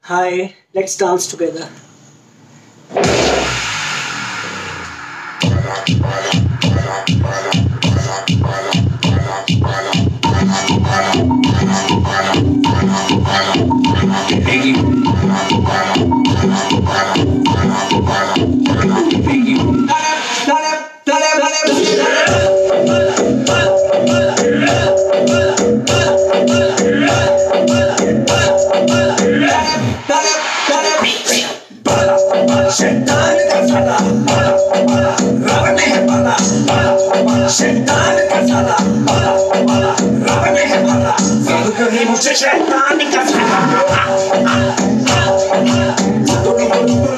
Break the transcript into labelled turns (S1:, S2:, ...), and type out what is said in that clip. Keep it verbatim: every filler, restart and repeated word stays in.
S1: Hi, let's dance together.
S2: शैतान का साला रब में है पाला शैतान का साला रब में है पाला सब कहीं मुझे शैतान का साला